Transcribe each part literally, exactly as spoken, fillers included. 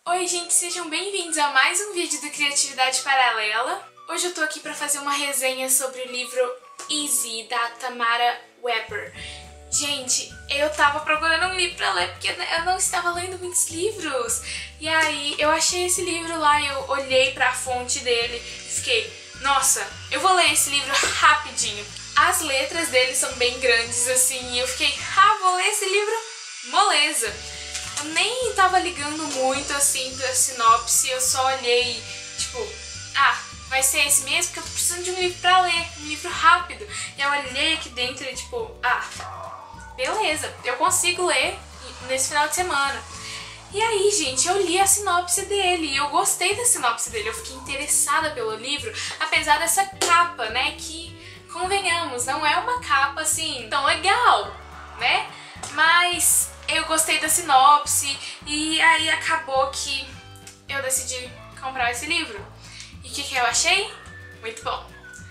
Oi gente, sejam bem-vindos a mais um vídeo do Criatividade Paralela. Hoje eu tô aqui pra fazer uma resenha sobre o livro Easy, da Tamara Weber. Gente, eu tava procurando um livro pra ler porque eu não estava lendo muitos livros. E aí eu achei esse livro lá, eu olhei pra fonte dele e fiquei, nossa, eu vou ler esse livro rapidinho. As letras dele são bem grandes assim e eu fiquei, ah, vou ler esse livro, moleza. Eu nem tava ligando muito assim pra sinopse, eu só olhei, tipo, ah, vai ser esse mesmo porque eu tô precisando de um livro pra ler, um livro rápido. E eu olhei aqui dentro e tipo, ah, beleza, eu consigo ler nesse final de semana. E aí, gente, eu li a sinopse dele e eu gostei da sinopse dele, eu fiquei interessada pelo livro, apesar dessa capa, né, que, convenhamos, não é uma capa assim tão legal, né, mas eu gostei da sinopse e aí acabou que eu decidi comprar esse livro. E o que, que eu achei? Muito bom.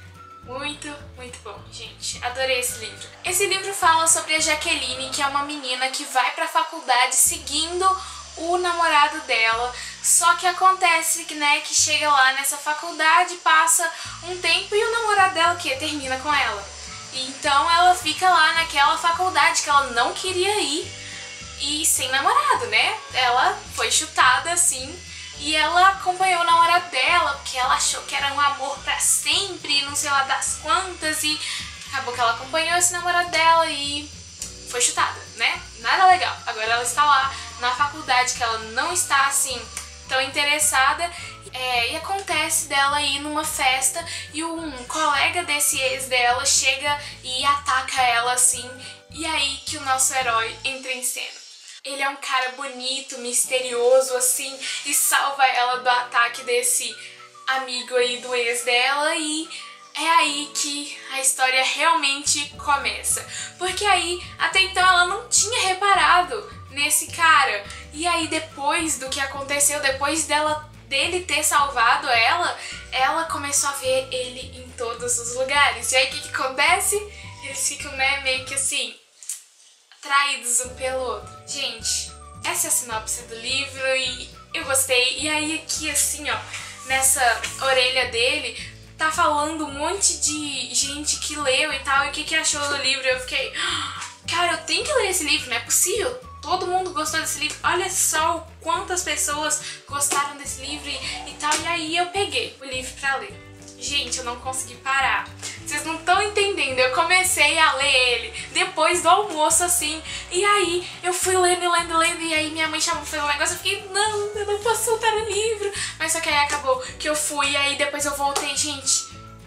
Muito, muito bom, gente. Adorei esse livro. Esse livro fala sobre a Jaqueline, que é uma menina que vai pra faculdade seguindo o namorado dela. Só que acontece que, né, que chega lá nessa faculdade, passa um tempo e o namorado dela que termina com ela. Então ela fica lá naquela faculdade que ela não queria ir. E sem namorado, né? Ela foi chutada assim e ela acompanhou o namorado dela porque ela achou que era um amor pra sempre, não sei lá das quantas, e acabou que ela acompanhou esse namorado dela e foi chutada, né? Nada legal. Agora ela está lá na faculdade que ela não está assim tão interessada, é, e acontece dela ir numa festa e um colega desse ex dela chega e ataca ela assim, e aí que o nosso herói entra em cena. Ele é um cara bonito, misterioso, assim, e salva ela do ataque desse amigo aí do ex dela, e é aí que a história realmente começa. Porque aí, até então, ela não tinha reparado nesse cara. E aí, depois do que aconteceu, depois dela, dele ter salvado ela, ela começou a ver ele em todos os lugares. E aí, o que, que acontece? Eles ficam, né, meio que assim, atraídos um pelo outro. Gente, essa é a sinopse do livro e eu gostei. E aí aqui assim, ó, nessa orelha dele, tá falando um monte de gente que leu e tal, e o que que achou do livro. Eu fiquei, cara, eu tenho que ler esse livro, não é possível. Todo mundo gostou desse livro, olha só quantas pessoas gostaram desse livro e, e tal. E aí eu peguei o livro pra ler. Gente, eu não consegui parar. Vocês não estão entendendo, eu comecei a ler ele depois do almoço, assim, e aí eu fui lendo, lendo, lendo, e aí minha mãe chamou pra fazer um negócio, eu fiquei, não, eu não posso soltar o livro. Mas só que aí acabou que eu fui, e aí depois eu voltei. Gente,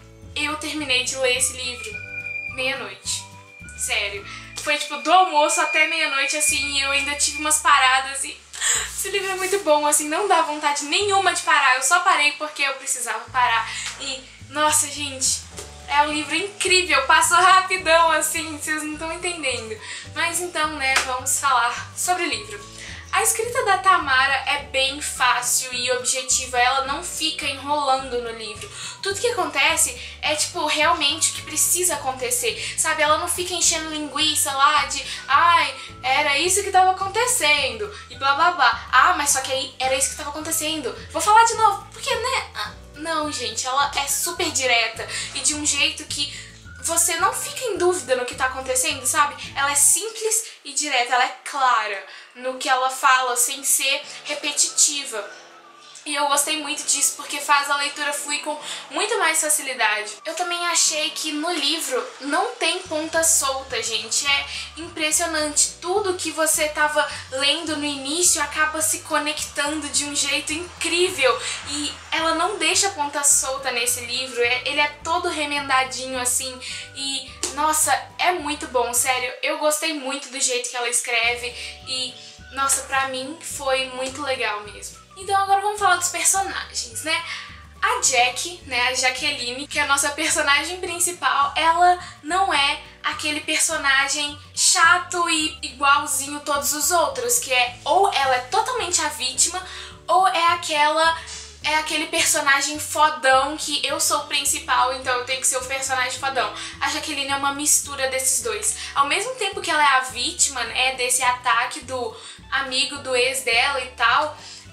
eu terminei de ler esse livro meia-noite. Sério. Foi tipo do almoço até meia-noite, assim, e eu ainda tive umas paradas e... esse livro é muito bom, assim, não dá vontade nenhuma de parar. Eu só parei porque eu precisava parar. E, nossa, gente, é um livro incrível, passou rapidão, assim, vocês não estão entendendo. Mas então, né, vamos falar sobre o livro. A escrita da Tamara é bem fácil e objetiva, ela não fica enrolando no livro. Tudo que acontece é, tipo, realmente o que precisa acontecer, sabe? Ela não fica enchendo linguiça lá de, ai, era isso que tava acontecendo, e blá blá blá. Ah, mas só que aí era isso que tava acontecendo. Vou falar de novo, porque, né? Ah, não, gente, ela é super direta e de um jeito que você não fica em dúvida no que tá acontecendo, sabe? Ela é simples e direta, ela é clara no que ela fala, sem ser repetitiva. E eu gostei muito disso porque faz a leitura fluir com muito mais facilidade. Eu também achei que no livro não tem ponta solta, gente. É impressionante. Tudo que você tava lendo no início acaba se conectando de um jeito incrível. E ela não deixa ponta solta nesse livro. Ele é todo remendadinho assim. E, nossa, é muito bom, sério. Eu gostei muito do jeito que ela escreve. E, nossa, pra mim foi muito legal mesmo. Então agora vamos falar dos personagens, né? A Jack, né, a Jaqueline, que é a nossa personagem principal, ela não é aquele personagem chato e igualzinho todos os outros, que é ou ela é totalmente a vítima, ou é aquela é aquele personagem fodão que eu sou o principal, então eu tenho que ser o personagem fodão. A Jaqueline é uma mistura desses dois. Ao mesmo tempo que ela é a vítima, né, desse ataque do amigo do ex dela e tal, ela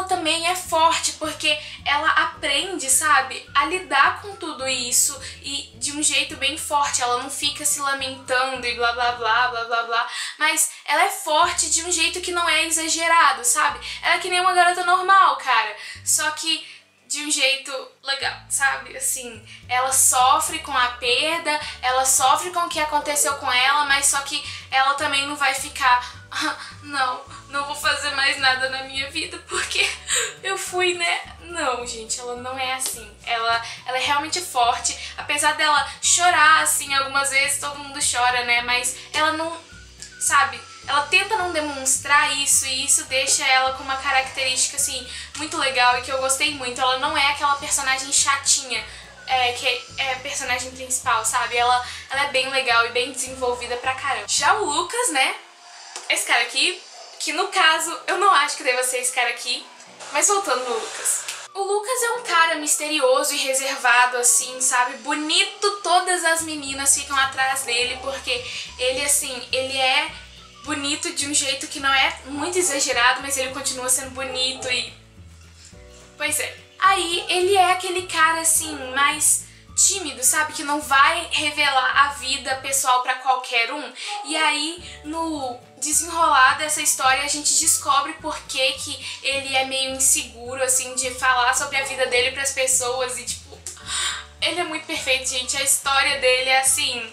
também é forte, porque ela aprende, sabe, a lidar com tudo isso e de um jeito bem forte. Ela não fica se lamentando e blá blá blá blá blá blá, mas ela é forte de um jeito que não é exagerado, sabe? Ela é que nem uma garota normal, cara, só que de um jeito legal, sabe? Assim, ela sofre com a perda, ela sofre com o que aconteceu com ela, mas só que ela também não vai ficar, ah, não, não vou fazer mais nada na minha vida porque eu fui, né? Não, gente, ela não é assim. Ela, ela é realmente forte, apesar dela chorar, assim, algumas vezes todo mundo chora, né? Mas ela não, sabe? Ela tenta não demonstrar isso e isso deixa ela com uma característica, assim, muito legal e que eu gostei muito. Ela não é aquela personagem chatinha, é, que é a personagem principal, sabe? Ela, ela é bem legal e bem desenvolvida pra caramba. Já o Lucas, né? Esse cara aqui, que no caso eu não acho que deva ser esse cara aqui, mas voltando no Lucas. O Lucas é um cara misterioso e reservado, assim, sabe? Bonito, todas as meninas ficam atrás dele porque ele, assim, ele é bonito de um jeito que não é muito exagerado, mas ele continua sendo bonito e... Pois é. Aí ele é aquele cara, assim, mais tímido, sabe? Que não vai revelar a vida pessoal pra qualquer um. E aí, no desenrolar dessa história, a gente descobre por que que ele é meio inseguro, assim, de falar sobre a vida dele pras pessoas e, tipo... Ele é muito perfeito, gente. A história dele é, assim...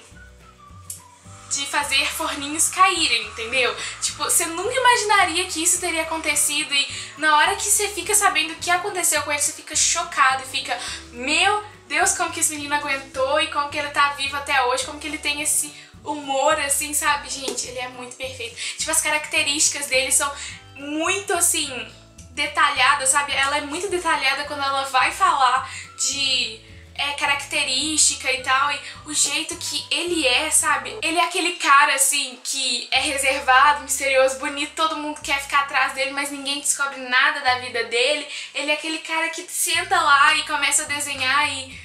de fazer forninhos caírem, entendeu? Tipo, você nunca imaginaria que isso teria acontecido e na hora que você fica sabendo o que aconteceu com ele, você fica chocado e fica, meu Deus, como que esse menino aguentou e como que ele tá vivo até hoje, como que ele tem esse humor, assim, sabe? Gente, ele é muito perfeito. Tipo, as características dele são muito, assim, detalhadas, sabe? Ela é muito detalhada quando ela vai falar de... é, característica e tal, e o jeito que ele é, sabe? Ele é aquele cara, assim, que é reservado, misterioso, bonito, todo mundo quer ficar atrás dele, mas ninguém descobre nada da vida dele. Ele é aquele cara que senta lá e começa a desenhar e...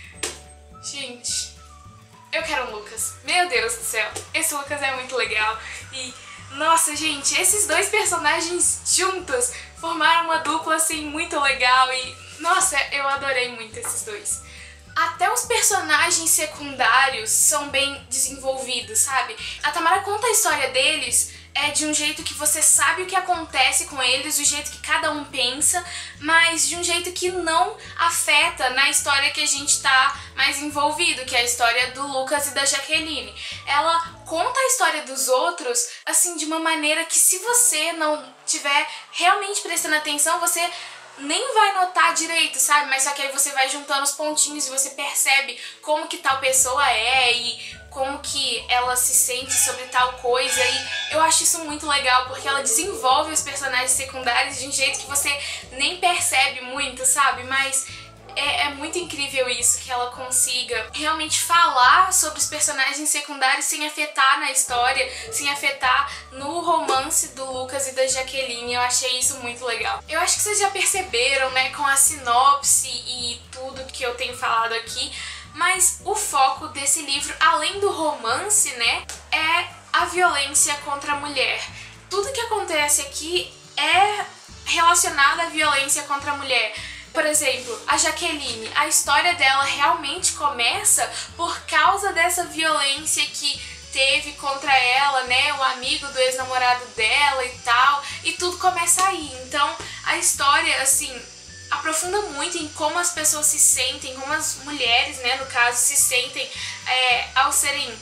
Gente, eu quero um Lucas. Meu Deus do céu, esse Lucas é muito legal. E, nossa, gente, esses dois personagens juntos formaram uma dupla, assim, muito legal e... Nossa, eu adorei muito esses dois. Até os personagens secundários são bem desenvolvidos, sabe? A Tamara conta a história deles é de um jeito que você sabe o que acontece com eles, o jeito que cada um pensa, mas de um jeito que não afeta na história que a gente tá mais envolvido, que é a história do Lucas e da Jaqueline. Ela conta a história dos outros, assim, de uma maneira que se você não tiver realmente prestando atenção, você nem vai notar direito, sabe? Mas só que aí você vai juntando os pontinhos e você percebe como que tal pessoa é e como que ela se sente sobre tal coisa, e eu acho isso muito legal porque ela desenvolve os personagens secundários de um jeito que você nem percebe muito, sabe? Mas é, é muito incrível isso, que ela consiga realmente falar sobre os personagens secundários sem afetar na história, sem afetar no romance do Lucas e da Jaqueline. Eu achei isso muito legal. Eu acho que vocês já perceberam, né, com a sinopse e tudo que eu tenho falado aqui, mas o foco desse livro, além do romance, né, é a violência contra a mulher. Tudo que acontece aqui é relacionado à violência contra a mulher. Por exemplo, a Jaqueline, a história dela realmente começa por causa dessa violência que teve contra ela, né, o amigo do ex-namorado dela e tal, e tudo começa aí. Então, a história, assim, aprofunda muito em como as pessoas se sentem, como as mulheres, né, no caso, se sentem é, ao serem,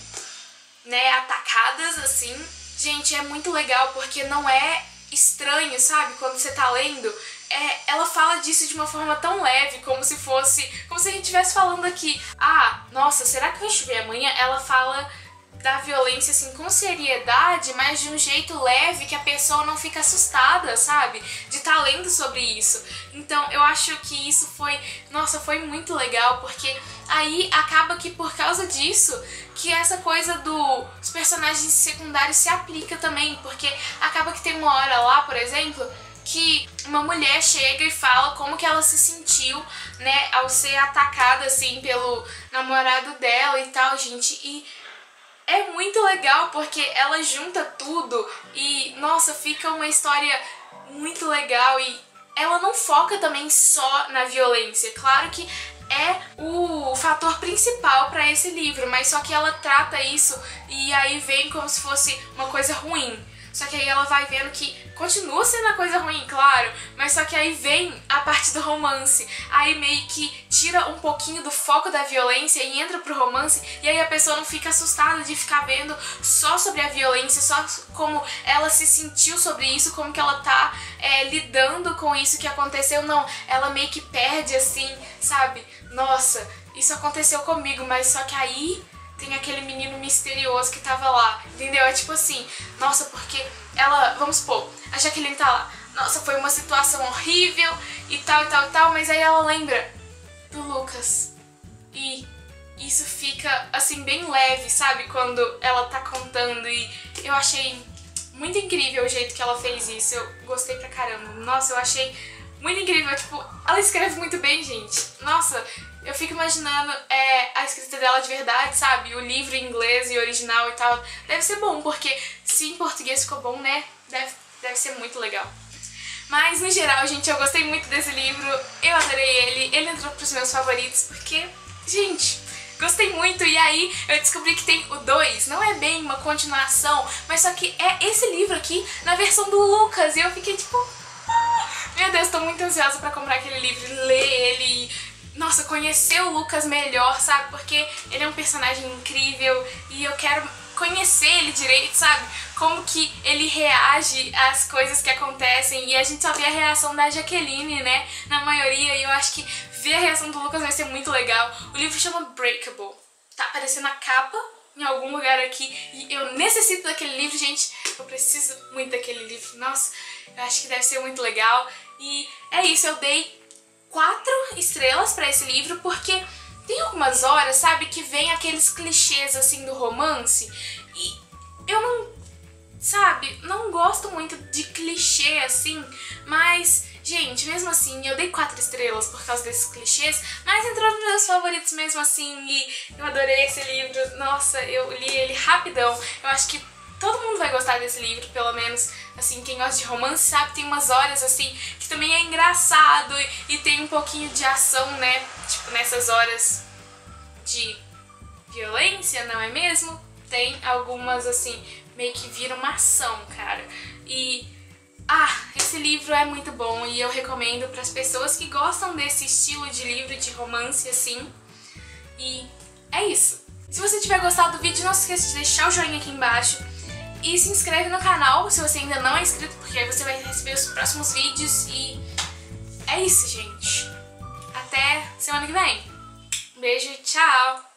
né, atacadas, assim. Gente, é muito legal porque não é estranho, sabe, quando você tá lendo. É, ela fala disso de uma forma tão leve, como se fosse, como se a gente estivesse falando aqui, ah, nossa, será que vai chover amanhã? Ela fala da violência, assim, com seriedade, mas de um jeito leve que a pessoa não fica assustada, sabe? De estar lendo sobre isso. Então, eu acho que isso foi, nossa, foi muito legal, porque aí acaba que por causa disso, que essa coisa dos personagens secundários se aplica também, porque acaba que tem uma hora lá, por exemplo, que uma mulher chega e fala como que ela se sentiu, né, ao ser atacada, assim, pelo namorado dela e tal, gente, e é muito legal porque ela junta tudo e, nossa, fica uma história muito legal e ela não foca também só na violência. Claro que é o fator principal para esse livro, mas só que ela trata isso e aí vem como se fosse uma coisa ruim. Só que aí ela vai vendo que continua sendo uma coisa ruim, claro, mas só que aí vem a parte do romance. Aí meio que tira um pouquinho do foco da violência e entra pro romance, e aí a pessoa não fica assustada de ficar vendo só sobre a violência, só como ela se sentiu sobre isso, como que ela tá é, lidando com isso que aconteceu. Não, ela meio que perde assim, sabe? Nossa, isso aconteceu comigo, mas só que aí tem aquele menino misterioso que tava lá, entendeu? É tipo assim, nossa, porque ela, vamos supor, a Jaqueline tá lá, nossa, foi uma situação horrível e tal e tal e tal, mas aí ela lembra do Lucas e isso fica assim bem leve, sabe? Quando ela tá contando, e eu achei muito incrível o jeito que ela fez isso, eu gostei pra caramba, nossa, eu achei muito incrível, tipo, ela escreve muito bem, gente, nossa. Eu fico imaginando é, a escrita dela de verdade, sabe? O livro em inglês e original e tal. Deve ser bom, porque se em português ficou bom, né? Deve, deve ser muito legal. Mas, no geral, gente, eu gostei muito desse livro. Eu adorei ele. Ele entrou pros meus favoritos, porque, gente, gostei muito. E aí, eu descobri que tem o dois. Não é bem uma continuação, mas só que é esse livro aqui na versão do Lucas. E eu fiquei tipo... Ah, meu Deus, tô muito ansiosa pra comprar aquele livro, ler ele... Nossa, conhecer o Lucas melhor, sabe? Porque ele é um personagem incrível e eu quero conhecer ele direito, sabe? Como que ele reage às coisas que acontecem, e a gente só vê a reação da Jaqueline, né? Na maioria, e eu acho que ver a reação do Lucas vai ser muito legal. O livro chama Breakable. Tá aparecendo a capa em algum lugar aqui e eu necessito daquele livro, gente. Eu preciso muito daquele livro. Nossa, eu acho que deve ser muito legal. E é isso, eu dei quatro estrelas pra esse livro, porque tem algumas horas, sabe, que vem aqueles clichês assim do romance e eu não, sabe, não gosto muito de clichê assim, mas, gente, mesmo assim, eu dei quatro estrelas por causa desses clichês, mas entrou nos meus favoritos mesmo assim, e eu adorei esse livro. Nossa, eu li ele rapidão. Eu acho que todo mundo vai gostar desse livro, pelo menos, assim, quem gosta de romance sabe, tem umas horas, assim, que também é engraçado e, e tem um pouquinho de ação, né, tipo, nessas horas de violência, não é mesmo? Tem algumas, assim, meio que vira uma ação, cara. E, ah, esse livro é muito bom e eu recomendo para as pessoas que gostam desse estilo de livro de romance, assim, e é isso. Se você tiver gostado do vídeo, não se esqueça de deixar o joinha aqui embaixo. E se inscreve no canal se você ainda não é inscrito, porque aí você vai receber os próximos vídeos. E é isso, gente. Até semana que vem. Um beijo e tchau!